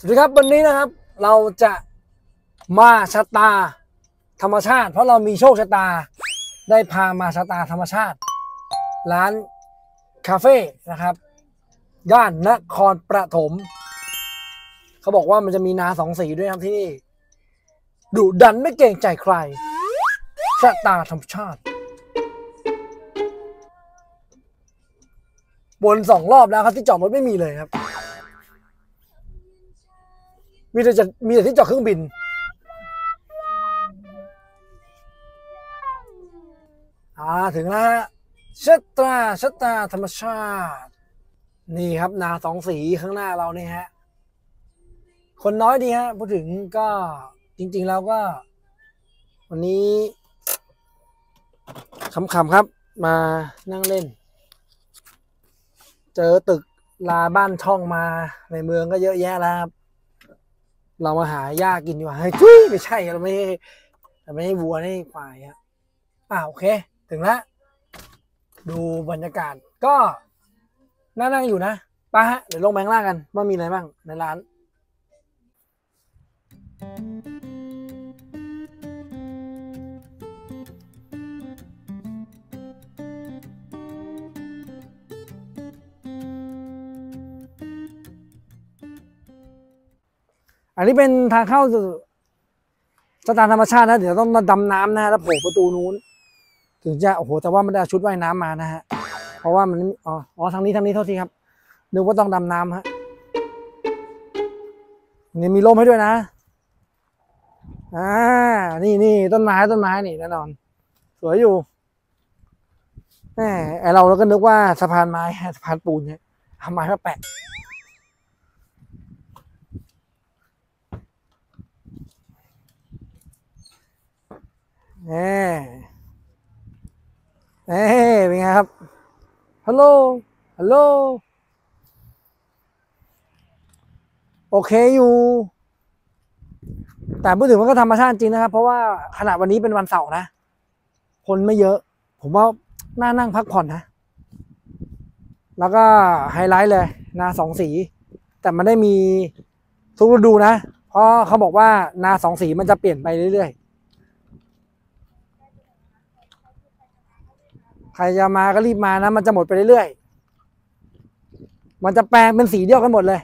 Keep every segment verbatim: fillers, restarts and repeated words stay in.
สวัสดีครับวันนี้นะครับเราจะมาชะตาธรรมชาติเพราะเรามีโชคชะตาได้พามาชะตาธรรมชาติร้านคาเฟ่นะครับย่านนครปฐมเขาบอกว่ามันจะมีนาสองสีด้วยครับที่นี่ดุดันไม่เกรงใจใครชะตาธรรมชาติวนสองรอบแล้วครับที่จอดรถไม่มีเลยครับมีแต่จะมีแต่ที่จอดเครื่องบินอ่าถึงแล้วฮะชะตาชะตาธรรมชาตินี่ครับนาสองสีข้างหน้าเรานี่ฮะคนน้อยดีฮะพูดถึงก็จริงๆแล้วก็วันนี้ขำๆครับมานั่งเล่นเจอตึกลาบ้านช่องมาในเมืองก็เยอะแยะแล้วครับเรามาหาหญ้ากินดีกว่าเฮ้ยไม่ใช่เราไม่ให้เราไม่ให้วัวให้ควายฮะอ่าโอเคถึงแล้วดูบรรยากาศก็น่านั่งอยู่นะไปฮะเดี๋ยวลงแบงล่างกันว่ามีอะไรบ้างในร้านอันนี้เป็นทางเข้าสู่สถานธรรมชาตินะเดี๋ยวต้องมาดำน้ำนะฮะแล้วโผล่ประตูนู้นถึงจะโอ้โหแต่ว่าไม่ได้ชุดว่ายน้ำมานะฮะเพราะว่ามันอ๋ออ๋อทางนี้ทางนี้โทษทีครับนึกว่าต้องดำน้ำฮะนี่มีร่มให้ด้วยนะอ่านี่นี่ต้นไม้ต้นไม้นี่แน่นอนสวยอยู่แหมไอเราเราก็นึกว่าสะพานไม้สะพานปูนเนี่ยทำไม้มาแปะเน่เน่เป็นไงครับฮัลโหลฮัลโหลโอเคอยู่แต่พูดถึงมันก็ธรรมชาติจริงนะครับเพราะว่าขณะวันนี้เป็นวันเสาร์นะคนไม่เยอะผมว่าน่านั่งพักผ่อนนะแล้วก็ไฮไลท์เลยนาสองสีแต่มันได้มีทุกฤดูนะเพราะเขาบอกว่านาสองสีมันจะเปลี่ยนไปเรื่อยๆใครจะมาก็รีบมานะมันจะหมดไปเรื่อยๆมันจะแปลงเป็นสีเดียวกันหมดเลย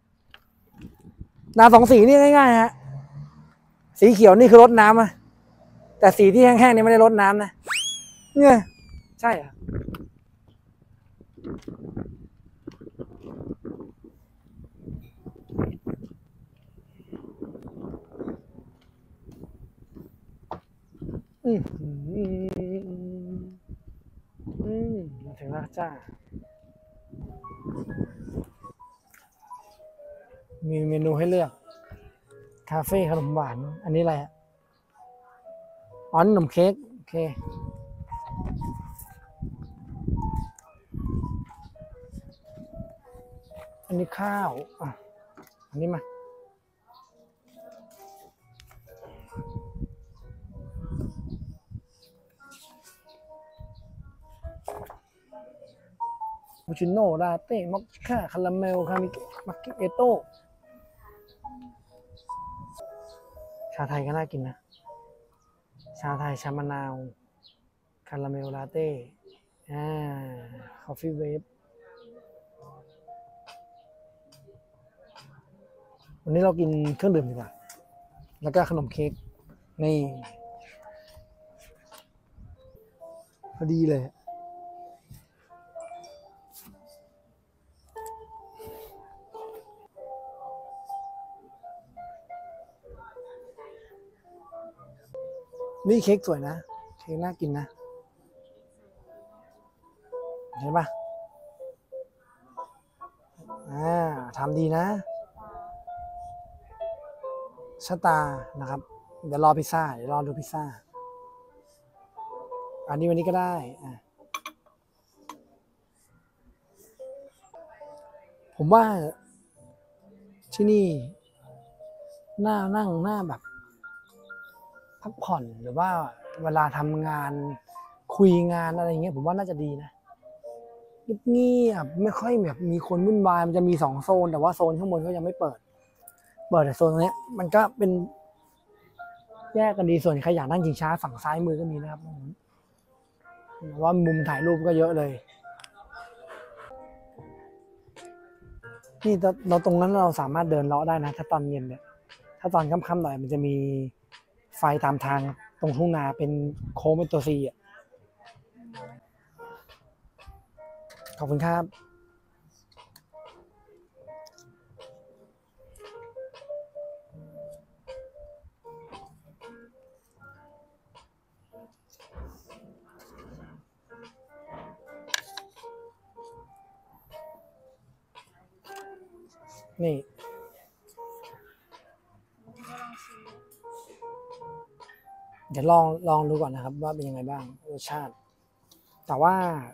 นาสองสีนี่ง่ายๆฮะสีเขียวนี่คือรดน้ำอะแต่สีที่แห้งๆนี่ไม่ได้รดน้ำนะเนี่ยใช่อะอืมอืมมาถึงแล้วจ้ามีเมนูให้เลือกคาเฟ่ขนมหวานอันนี้อะไรฮะอ๋อขนมเค้กโอเคอันนี้ข้าวอ่ะอันนี้มาบูชิโน่ลาเต้มอคค่าคาราเมลคามิมักกิเอโต้ชาไทยก็น่ากินนะชาไทยชามะนาวคาราเมลลาเต้อ่าคอฟฟี่เวฟวันนี้เรากินเครื่องดื่มดีกว่าแล้วก็ขนมเค้กนี่พอดีเลยนี่เค้กสวยนะเค้กน่ากินนะเห็นปะอ่าทำดีนะชะตานะครับเดี๋ยวรอพิซซ่าเดี๋ยวรอดูพิซซ่าอันนี้วันนี้ก็ได้อ่ะผมว่าที่นี่น่านั่งหน้าแบบพักผ่อนหรือว่าเวลาทำงานคุยงานอะไรเงี้ยผมว่าน่าจะดีนะเงียบๆไม่ค่อยแบบมีคนวุ่นวายมันจะมีสองโซนแต่ว่าโซนข้างบนเขายังไม่เปิดเปิดแต่โซนตรงนี้มันก็เป็นแยกกันดีส่วนใครอยากนั่งชิงช้าฝั่งซ้ายมือก็มีนะครับว่ามุมถ่ายรูปก็เยอะเลยนี่เราตรงนั้นเราสามารถเดินเลาะได้นะถ้าตอนเย็นเนี่ยถ้าตอนค่ำๆหน่อยมันจะมีไฟตามทางตรงทุ่งนาเป็นโค้งเป็นตัวซีอ่ะขอบคุณครับนี่เดี๋ยวลองลองดูก่อนนะครับว่าเป็นยังไงบ้างรสชาติแต่ว่า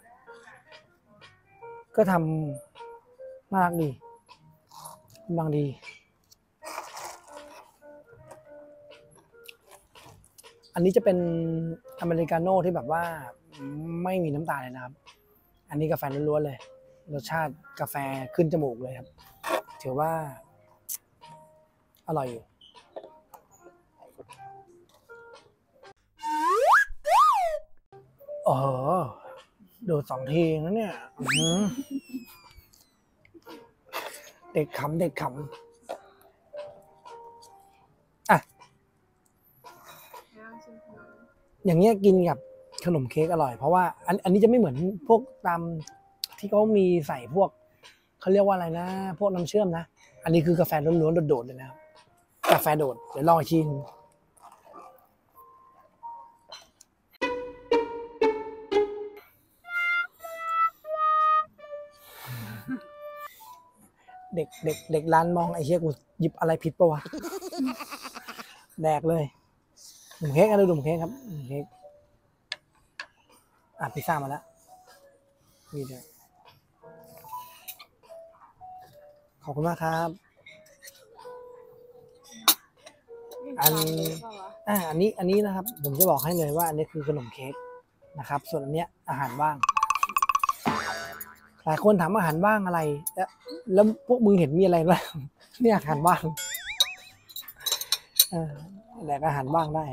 ก็ทำน่ารักดีกำลังดีอันนี้จะเป็นอเมริกาโน่ที่แบบว่าไม่มีน้ำตาลเลยนะครับอันนี้กาแฟล้วนๆเลยรสชาติกาแฟขึ้นจมูกเลยครับถือว่าอร่อยอยู่โอ้โหดูสองทีนะเนี่ยเด็กขำเด็กขำอ่ะอย่างเงี้ยกินกับขนมเค้กอร่อยเพราะว่าอันอันนี้จะไม่เหมือนพวกตามที่เขามีใส่พวกเขาเรียกว่าอะไรนะพวกน้ำเชื่อมนะอันนี้คือกาแฟล้วนๆโดดๆเลยนะครับกาแฟโดดเดี๋ยวลองชิมเด็กเด็กเด็กร้านมองไอ้เชี่ยกูหยิบอะไรผิดปะวะแดกเลยหนุ่มเค้กอะไรหนุ่มเค้กครับหนุ่มเค้กอ่ะพิซซ่ามาแล้วนี่ด้วยขอบคุณมากครับอันอ่าอันนี้อันนี้นะครับผมจะบอกให้เลยว่าอันนี้คือขนมเค้กนะครับส่วนอันเนี้ยอาหารว่างหลายคนถามอาหารว่างอะไรแล้วแล้วพวกมึงเห็นมีอะไรบ้างนี่อาหารว่างเออแหลกอาหารว่างได้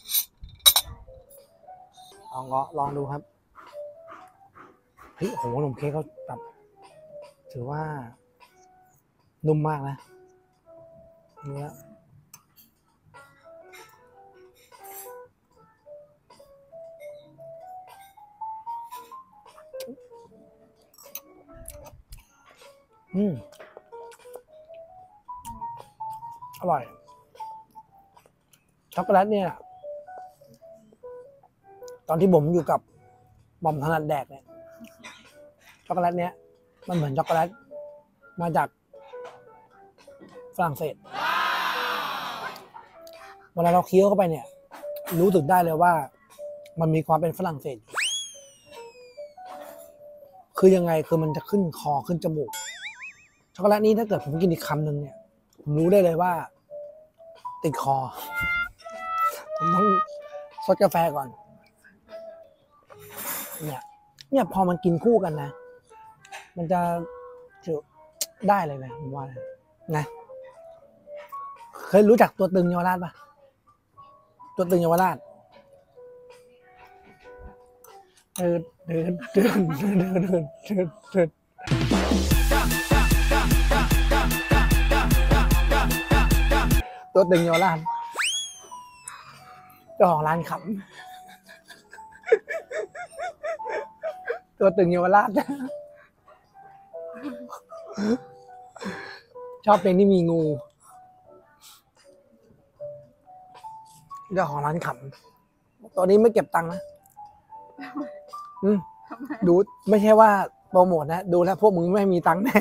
ลองลองดูครับเฮ้ยโหขนมเค้กเขาแบบถือว่านุ่มมากนะเนื้ออืมอร่อยช็อกโกแลตเนี่ยตอนที่ผมอยู่กับบอมถนัดแดกเนี่ยช็อกโกแลตเนี้ยมันเหมือนช็อกโกแลตมาจากฝรั่งเศสเวลาเราเคี้ยวเข้าไปเนี่ยรู้สึกได้เลยว่ามันมีความเป็นฝรั่งเศสคือยังไงคือมันจะขึ้นคอขึ้นจมูกช็อกโกแลตนี้ถ้าเกิดผมกินอีกคำหนึ่งเนี่ยผมรู้ได้เลยว่าติดคอผมต้องซดกาแฟก่อนเนี่ยเนี่ยพอมันกินคู่กันนะมันจะถือได้เลยนะผมว่านะเคยรู้จักตัวตึงเยาวราชปะตัวตึงเยาวราชเดินเดินเดินเดินเดินเดินเดินเดินตัวตึงเยาวราชเจ้าของร้านขำตัวตึงเยาวราชชอบเพลงที่มีงูเจ้าของร้านขำตอนนี้ไม่เก็บตังค์นะอืมดูไม่ใช่ว่าโปรโมทนะดูแล้วพวกมึงไม่มีตังค์แน่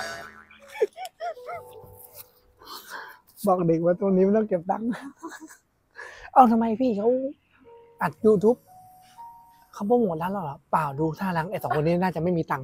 บอกเด็กว่าตรงนี้ไม่ต้องเก็บตังค์เอาทำไมพี่เขาอัด YouTube เขาโปรโมทร้านเราเหรอเปล่าดูท่าทางไอ้สองคนนี้น่าจะไม่มีตังค์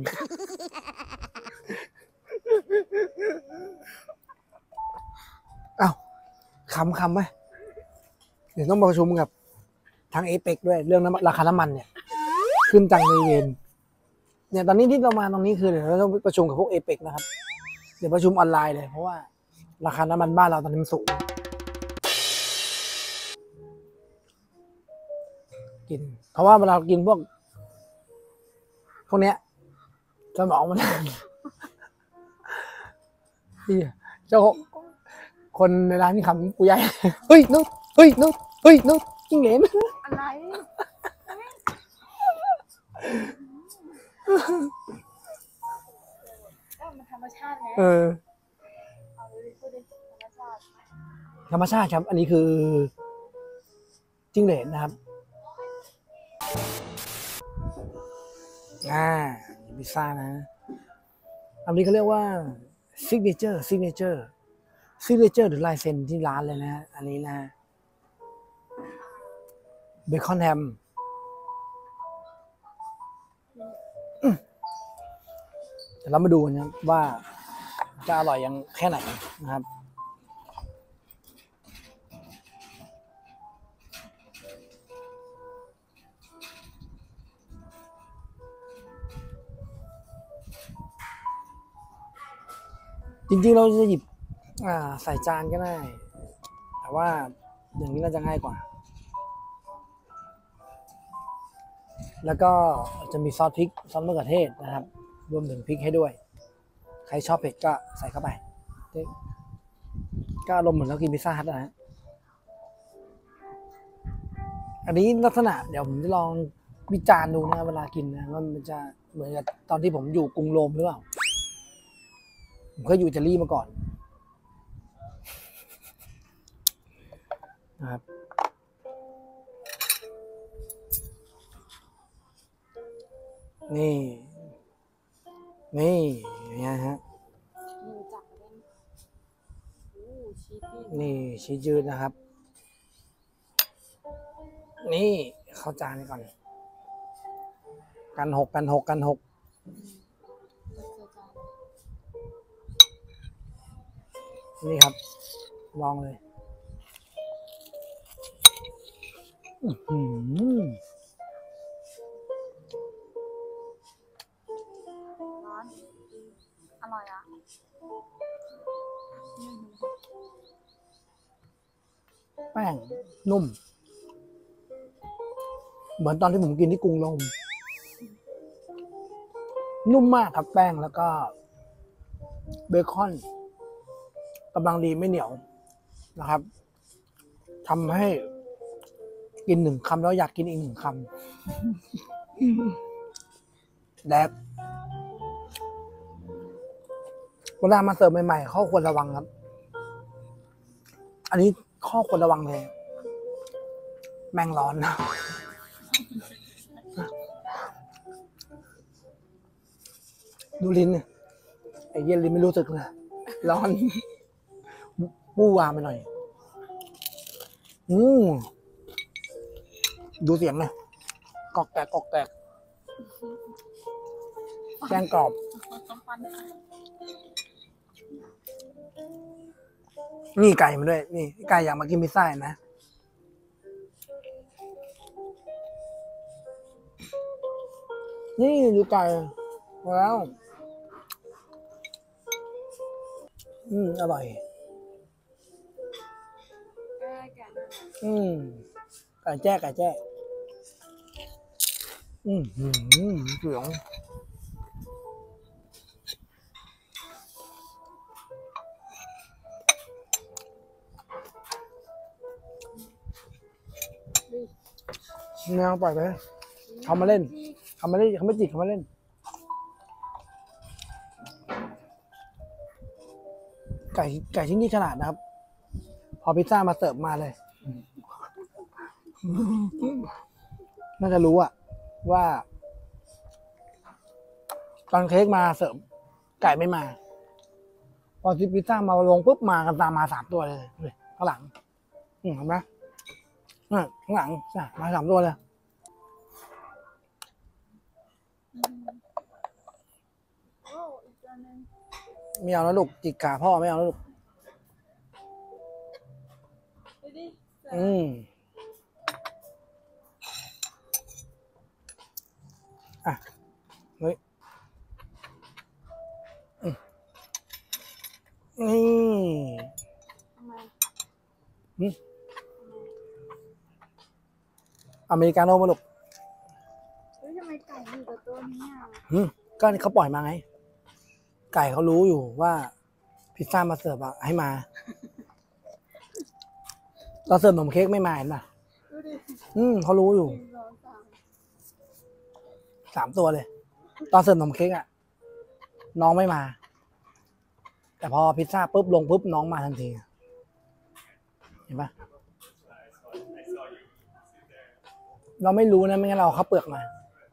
อ้าวคำคำไหมเดี๋ยวต้องประชุมกับทางเอเปกด้วยเรื่องน้ำราคาน้ำมันเนี่ยขึ้นจังในเวนเนี่ยตอนนี้ที่เรามาตรงนี้คือเดี๋ยวเราต้องประชุมกับพวกเอเปกนะครับเดี๋ยวประชุมออนไลน์เลยเพราะว่าราคาน้ำมันบ้านเราตอนนี้มันสูงกินเพราะว่าเวลากินพวกพวกเนี้ยสมองมัน ที่เจ้าคนในร้านนี่คำกูใหญ่เฮ้ยนุ๊ดเฮ้ยนุ๊ดเฮ้ยนุ๊ดจิ้งเหลนอะไรก็มันธรรมชาติไงเออเอาดิพูดดิธรรมชาติธรรมชาติครับอันนี้คือจิ้งเหลนนะครับอ่าพิซซ่านะอันนี้เขาเรียกว่าซิกเนเจอร์ซิกเนเจอร์ซิกเนเจอร์หรือลายเซ็นที่ร้านเลยนะฮะอันนี้นะเบคอนแฮมเดี๋ยวเรามาดูกันนะว่าจะอร่อยยังแค่ไหนนะครับจริงๆเราจะหยิบใส่จานก็ได้แต่ว่าอย่างนี้น่าจะง่ายกว่าแล้วก็จะมีซอสพริกซอสมะเขือเทศนะครับรวมถึงพริกให้ด้วยใครชอบเผ็ดก็ใส่เข้าไปก็อารมณ์เหมือนเรากินพิซซ่าฮัทนะฮะอันนี้ลักษณะเดี๋ยวผมจะลองวิจารณ์ดูนะเวลากินนะว่ามันจะเหมือนกับตอนที่ผมอยู่กรุงโรมหรือเปล่าผมเคยอยู่อิตาลีมาก่อนนะครับนี่นี่เนี่ยฮะนี่ชีสยืดนะครับนี่เข้าจานก่อนกันหกกันหกกันหกนี่ครับลองเลยอืมร้อนอร่อยอ่ะแป้งนุ่มเหมือนตอนที่ผมกินที่กรุงโรมนุ่มมากครับแป้งแล้วก็เบคอนกำลังดีไม่เหนียวนะครับทำให้กินหนึ่งคำแล้วอยากกินอีกหนึ่งคำแดกเวลามาเสิร์ฟใหม่ๆข้อควรระวังครับอันนี้ข้อควรระวังเลยแม่งร้อนนะดูลิ้นเนี่ยไอ้เย็นลิ้นไม่รู้สึกเลยร้อนมู้วามไปหน่อยอืมดูเสียงเลยกอกแตกกอกแตกแกงกรอบนี่ไก่มาด้วยนี่ไก่อยากมากินพิซซ่านะนี่ดูไก่แล้วอืมอร่อยอืมไก่แจ้ไก่แจ้อืมหืมเสียงแนวปล่อยไปทำมาเล่นทำมาเล่นเขาไม่จิกเขามาเล่นไก่ไก่ชิ้นนี้ขนาดนะครับพอพิซซ่ามาเสิร์ฟมาเลยน่าจะรู้อะว่าตอนเค้กมาเสิร์ฟไก่ไม่มาพอพิซซ่ามาลงปุ๊บมากันตามมาสามตัวเลยข้างหลังอืมเห็นไหมข้างหลังมาสามตัวเลยไม่เอาแล้วลูกจิกขาพ่อไม่เอาแล้วลูกอืมอ่ะเฮ้ยนี่อเมริกาโน่มาลูกเฮ้ยทำไมไก่อยู่กับตัวนี้อ่ะอืมก็เขาปล่อยมาไง ไก่เขารู้อยู่ว่าพิซซ่ามาเสิร์ฟอะให้มาเราเสิร์ฟขนมเค้กไม่มาเห็นป่ะดูดิอืมเขารู้อยู่หนึ่งสองสามสามตัวเลย ตอนเสิร์ฟขนมเค้กอะน้องไม่มา แต่พอพิซซ่าปุ๊บลงปุ๊บน้องมาทันที เห็นป่ะ เราไม่รู้นะไม่งั้นเราเอาข้าวเปลือกมา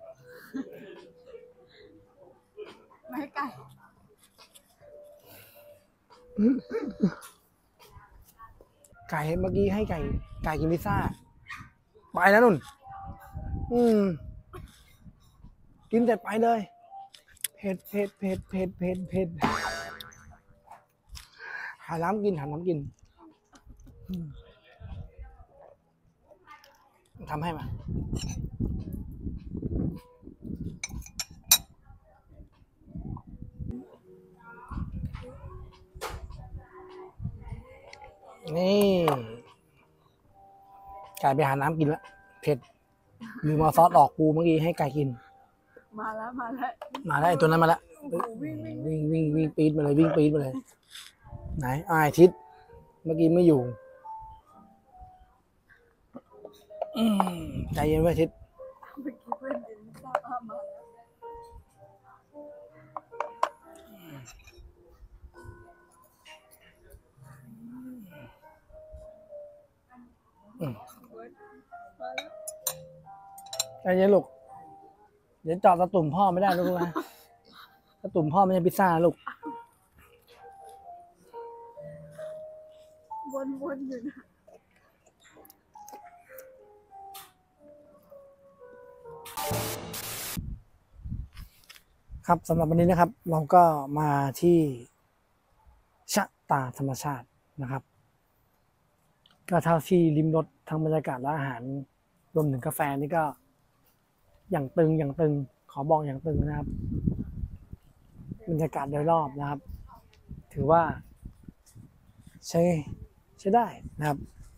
ไม่ให้ไก่ไก่เมื่อกี้ให้ไก่ ไก่กินพิซซ่า ไปแล้วนุ่น อืม กินเสร็จไปเลย เผ็ดเผ็ดเผ็ดเผ็ดเผ็ดเผ็ดหาน้ำกินหาน้ำกินอืมทำให้มานี่ไก่ไปหาน้ำกินแล้วเผ็ดลืมเอาซอสออกปูเมื่อกี้ให้ไก่กินมาแล้วมาแล้วมาแล้วไอ้ตัวนั้นมาแล้วโอ้โหวิ่งวิ่งวิ่งวิ่งวิ่งปี๊ดมาเลยวิ่งปี๊ดมาเลย ไหนอายทิศเมื่อกี้ไม่อยู่อืมใจเย็นไว้ทิศเมื่อกี้เพื่อนเดินทราบว่ามาแล้วอืมเว้ยมาแล้วใจเย็นลูกเดี๋ยวเจาะตะตุ่มพ่อไม่ได้ลูกนะตะตุ่มพ่อไม่ใช่พิซซ่านะลูกวนๆอยู่นะครับสำหรับวันนี้นะครับ เราก็มาที่ชะตาธรรมชาตินะครับ ก็เท่าที่ริมรสทั้งบรรยากาศและอาหารรวมถึงกาแฟนี่ก็ อย่างตึงอย่างตึงขอบอกอย่างตึงนะครับบรรยากาศโดยรอบนะครับ ถือว่า ใช้ใช้ได้นะครับ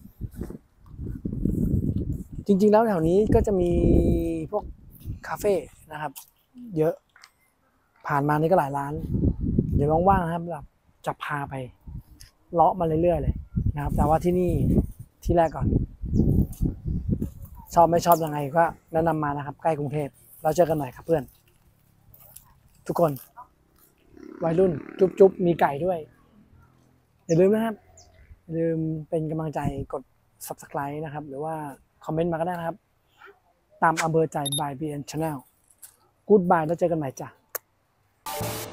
จริงๆแล้วแถวนี้ก็จะมีพวกคาเฟ่นะครับ เยอะผ่านมานี่ก็หลายร้าน เดี๋ยวว่างๆนะครับแบบจะพาไปเลาะมาเรื่อยๆเลยนะครับ แต่ว่าที่นี่ที่แรกก่อน ชอบไม่ชอบยังไงก็แนะนำมานะครับ ใกล้กรุงเทพเราเจอกันหน่อยครับเพื่อน ทุกคนวัยรุ่นจุ๊บจุ๊บมีไก่ด้วย อย่าลืมนะครับอย่าลืมเป็นกำลังใจกด Subscribe นะครับ หรือว่าคอมเมนต์มาก็ได้นะครับ ตามอำเภอใจ by บี เอ็น Channel Goodbye แล้วเจอกันใหม่จ้ะ